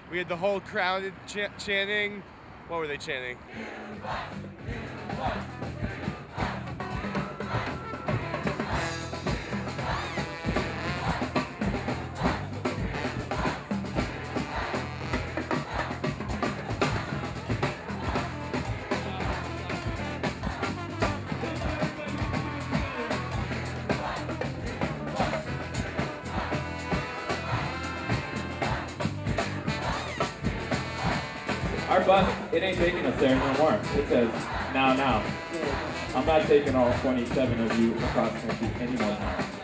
We had the whole crowd chanting. What were they chanting? Our bus, it ain't taking us there no more. It says, now. I'm not taking all 27 of you across country anymore now.